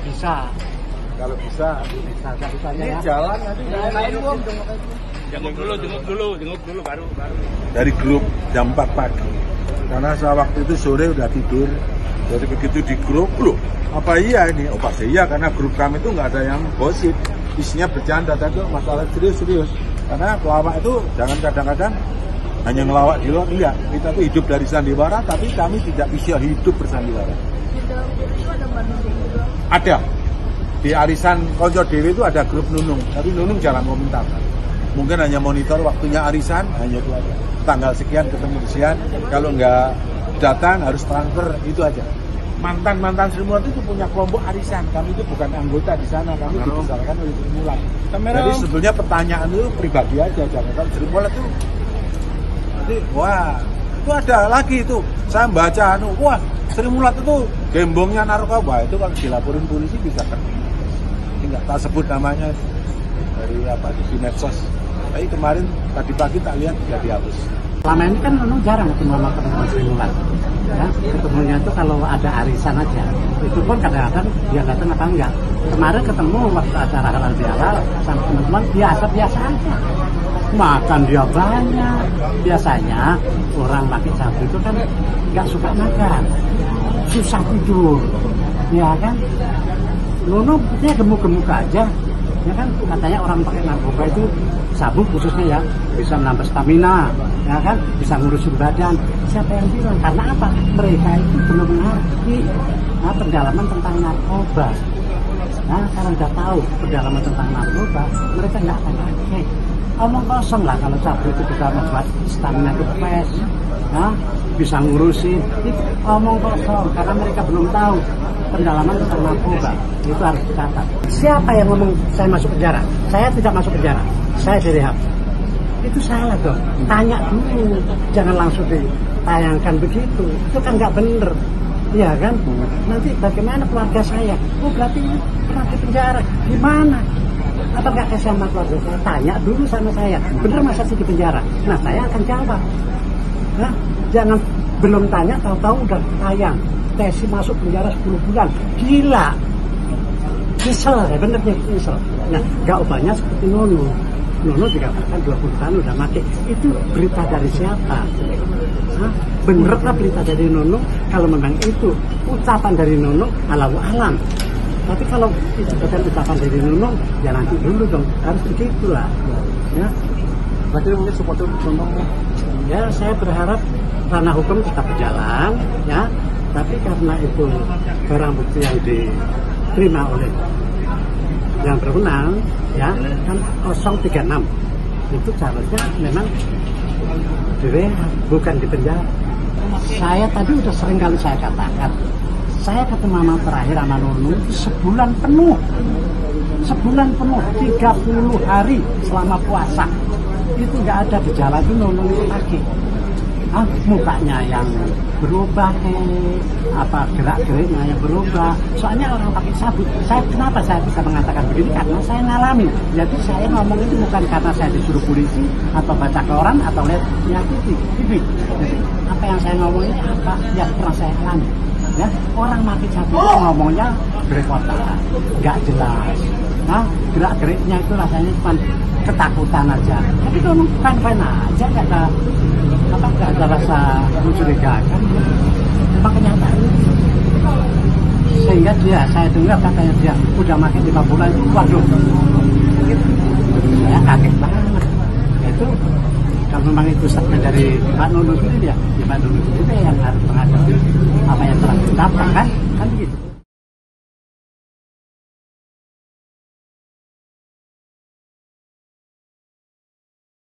bisa. Kalau bisa Ini ya. Jalan nanti Jenguk dulu baru. dari grup jam 4 pagi. Karena saya waktu itu sore udah tidur. Jadi begitu di grup, loh apa iya ini? Oh pasti iya, karena grup kami itu nggak ada yang gosip. Isinya bercanda, tapi masalah serius. Karena pelawak itu jangan kadang-kadang hanya ngelawak di luar, enggak. Kita tuh hidup dari sandiwara, tapi kami tidak bisa hidup bersandiwara. Di dalam grup itu ada Mbak Nunung juga? Ada. Di arisan Konco Dewi itu ada grup Nunung, tapi Nunung jangan komentar. Mungkin hanya monitor waktunya arisan, hanya itu aja. Tanggal sekian ketemu sekian, kalau nggak datang harus transfer, itu aja. Mantan Sri Mulat itu punya kelompok arisan, kami itu bukan anggota di sana, kami dibesarkan oleh Sri Mulat. Jadi sebetulnya pertanyaan itu pribadi aja, jangan kalau Sri Mulat itu, nanti, wah itu ada lagi itu, saya baca, wah Sri Mulat itu gembongnya narkoba, itu kalau dilaporin polisi bisa kena. Nggak tak sebut namanya dari di medsos. Tapi kemarin tadi pagi tak lihat sudah dihapus. Selama ini kan Nunung jarang ketemu sama teman-teman Sri Mulat. Ya, ketemunya itu kalau ada arisan aja. Itu pun kadang-kadang dia datang apa enggak. Kemarin ketemu waktu acara halal bihalal sama teman-teman biasa aja. Makan dia banyak. Biasanya orang pakai sabu itu kan nggak suka makan, susah tidur, ya kan. Nunung dia gemuk-gemuk aja, ya kan. Katanya orang pakai narkoba itu sabu khususnya ya bisa menambah stamina, ya kan, bisa ngurusin badan. Siapa yang bilang? Karena apa? Mereka itu belum mengerti pendalaman tentang narkoba. Nah, kalau udah tahu pendalaman tentang narkoba, mereka nggak akan pakai. Omong kosong lah kalau sabu itu bisa membuat stamina itu fresh, nah, bisa ngurusin. Itu omong kosong karena mereka belum tahu pendalaman tentang narkoba. Itu harus dicatat. Siapa yang ngomong saya masuk penjara? Saya tidak masuk penjara. Saya direhab. Itu salah dong. Tanya dulu, jangan langsung ditayangkan begitu. Itu kan nggak bener, iya kan? Nanti bagaimana keluarga saya? Oh berarti ini pernah di penjara. Gimana? Apa nggak kasih sama keluarga saya? Tanya dulu sama saya. Bener masa sih di penjara? Nah saya akan jawab. Nah, jangan belum tanya tahu-tahu udah tayang. Tesi masuk penjara 10 bulan. Gila. Nyesel ya, bener nih, nyesel. Nah, nggak ubahnya seperti Nunung. Nunung dikatakan 20 tahun udah mati. Itu berita dari siapa? Hah? Bener lah berita dari Nunung? Kalau memang itu ucapan dari Nunung, Allahu alam. Tapi kalau itu bukan ucapan dari Nunung, ya nanti dulu dong. Harus begitulah. Ya. Berarti mungkin support Nunung. Ya, saya berharap ranah hukum tetap berjalan, ya. Tapi karena itu barang bukti yang diterima oleh yang berwenang, ya kan 036 itu seharusnya memang direhab, bukan di penjara. Saya tadi udah sering kali saya katakan, saya ketemu sama terakhir sama Nunung sebulan penuh, 30 hari selama puasa. Itu nggak ada gejala itu Nunung itu lagi. Mukanya yang berubah, gerak-geriknya yang berubah. Soalnya orang pakai sabu. Kenapa saya bisa mengatakan begini? Karena saya ngalami. Jadi saya ngomong itu bukan karena saya disuruh polisi atau baca koran atau lihat TV. Jadi apa yang saya ngomong ini apa yang pernah saya alami. Ya, orang pakai sabu itu ngomongnya berepotan, nggak jelas. Nah, gerak-geriknya itu rasanya cuma ketakutan aja. Tapi kalau fine aja, nggak ada rasa mencurigakan. Memang kenyataan. Sehingga saya dengar katanya dia udah makin 5 bulan itu, waduh, saya kaget banget. Itu kalau memang itu statement dari Pak Nunung sendiri ya Pak Nunung itu yang harus menghadapi apa yang telah ditetapkan kan begitu.